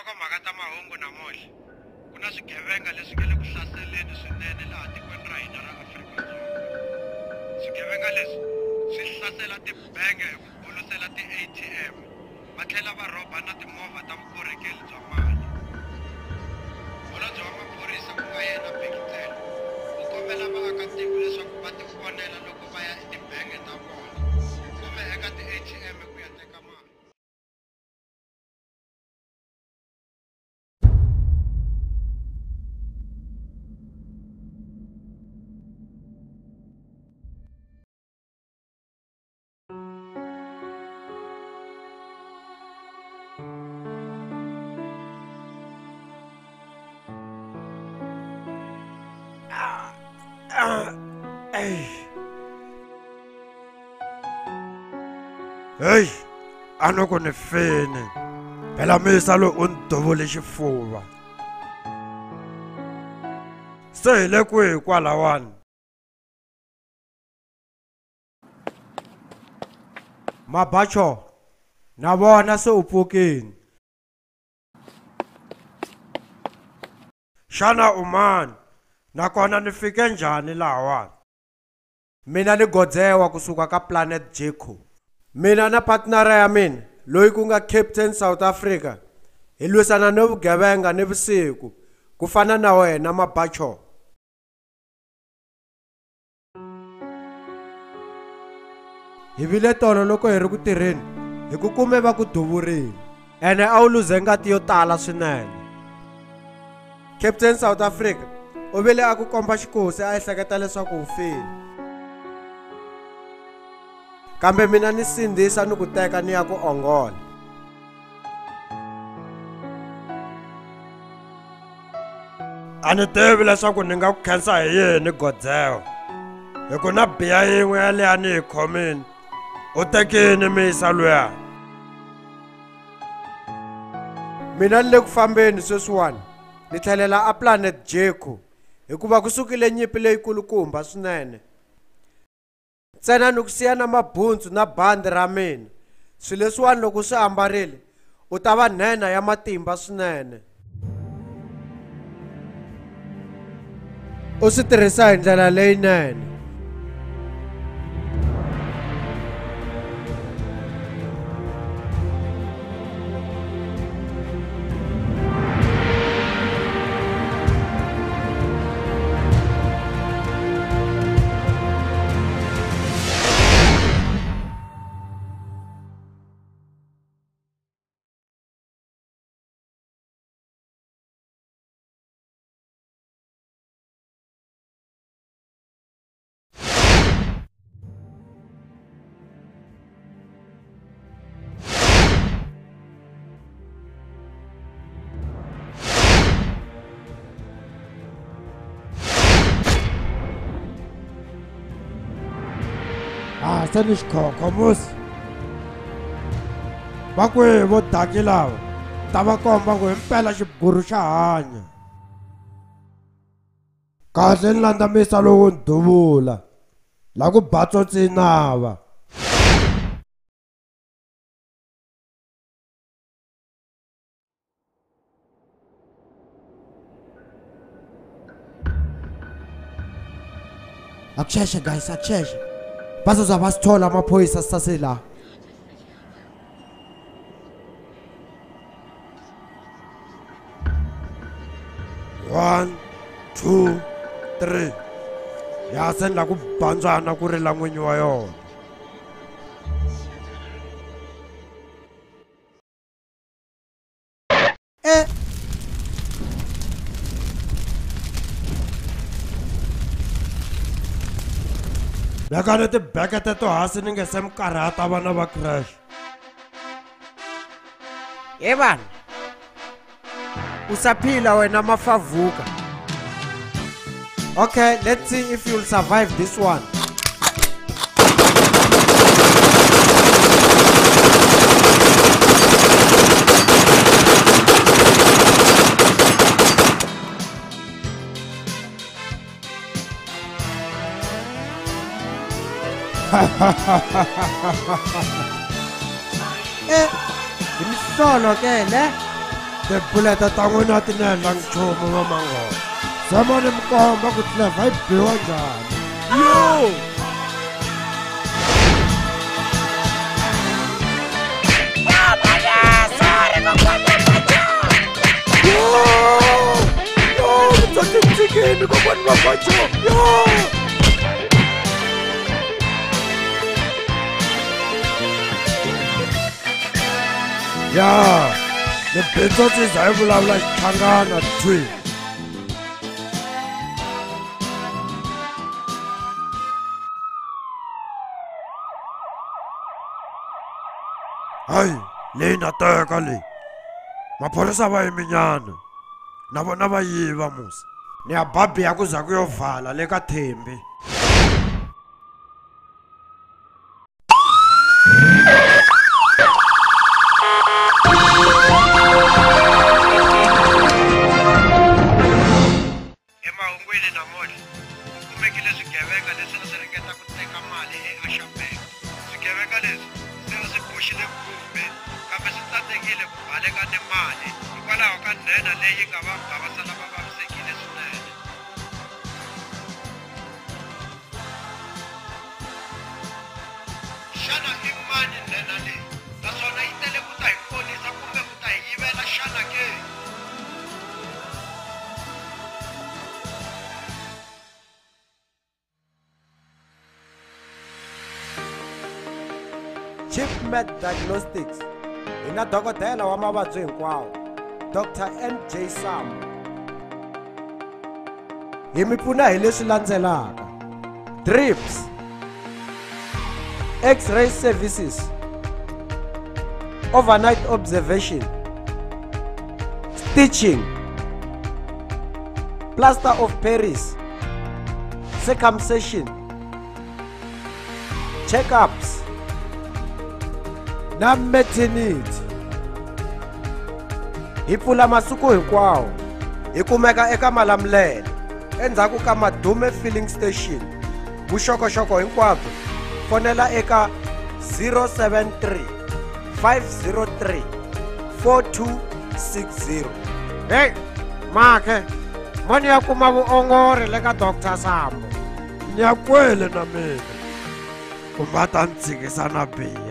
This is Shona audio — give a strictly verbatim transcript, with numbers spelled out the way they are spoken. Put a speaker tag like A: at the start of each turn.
A: loko mhaka ta mahungu namuntlha ku na swigevenga leswi nge le ku hlaseleni swinene laha tikweni ra hina ra Afrika-Dzonga. Swigevenga leswi swi hlasela tibangi hi ku bulusela ti-A T M va tlhela va rhoba na timovha ta vukorhokeri bya mali. Holobye wa maphorisa ku nga yena Bhekitsela u kombela vaakatiko leswaku va tifonela loko va ya etibangi ta vona kumbe eka ti-A T M ku ya teka mali.
B: Hey, anoko ni fini. Phela misa lo undovole xifuva. Se hi le kwihi kwalawani? Maba-Cho, na vona se u pfukini. Xana u mani? Nakona ni fike njhani lahawani?
C: Mina ni godzewa kusuka ka Planet Jeko. Mina na partnera ya mina loyi ku nga Captain South Africa hi lwisana no vugevenga ni vusiku ku fana na wena Maba-Cho. Hi vile tolo loko hi ri ku tirheni hi ku kume va ku duvurile ene a wu luze ngati yo tala swinene. Captain South Africa u vile a ku komba xikosi a ehleketa leswaku u file, kambe mina ni sindzisa ni ku teka ni ya ku ongola.
B: A ni tivi leswaku ni nga ku khensa hi yini godzewa, hi ku na biya yin'we ya leya ni hi khomini u tekini misa luya.
C: Mina ni le ku fambeni sweswiwani ni tlhelela a Planet Jeko hikuva ku sukile nyimpi leyikulukumba swinene. Ntsena ni ku siya na mabundzu na bandi ra mina, swilo leswiwani loko swi ambarile u ta va nhena ya matimba swinene. U swi tirhisa hi ndlela leyinene.
B: Ah, se ni xikhokho musi. Va kwihi vo daki lava? Ta va komba ku himpela xiburu xa hanya. Kahle ni landamisa lowu nduvula la ku ba tsotsinava. Akusheshe guys, akusheshe. Bazoza basithola amaphoyisa sasela. One, two, three. Ya sendla ku bandzana ku ri la n'winyi wa yona. Eh. Bekane tibekete to hasi ni nge se mi karhata vana va crash.
C: Ye bana, usaphila wena mafavuka. Okay, let's see if you'll survive this one. Eh, ini solo ke le?
B: tibuleta ta n'wina ti ni endla nchumu mamanghoza zama ni mi komba ku tlevha yi biwa njhani yo Mtsikini kokwani Maba-Cho yo ya ni bitsotsi za yi vulavula xichangana twi hayi leyi na teka leyi maphorisa va yiminyana na vona va yiva musa ni ya babi ya ku za ku yo vala le ka Thembi
A: emahungwini namuntlha ku kumekile swigevenga leswi a swi ringeta ku teka mali eAxabank. Swigevenga leswi se a swi boxile kumbe kambe swi tsandzekile ku baleka timali hikwalaho ka nhenha leyi nga va nga va sala va vavisekile swinene. Xana i mani nhenha leyi naswona yi tele ku ta hi ponisa kumbe ku ta hi yivela xana ke?
C: Chief Med Diagnostics ina dokodela wa mavabyi hinkwawo Doctor N J Sam. Hi mi pfuna hi leswi landzelaka: drips, X-ray services, overnight observation, stitching, plaster of Paris, circumcision, checkups na maternity. Hi pfula masiku hinkwawo. Hi kumeka eka Malamulele endzhaku ka Madume filling station. Vuxokoxoko hinkwabyo fonela eka zero seven three five zero three four two six zero. Hey Makhe, mani ya kuma vuongori le ka Doctor Sambo.
B: nyakwele na mina ku va ta ntsikisa na biya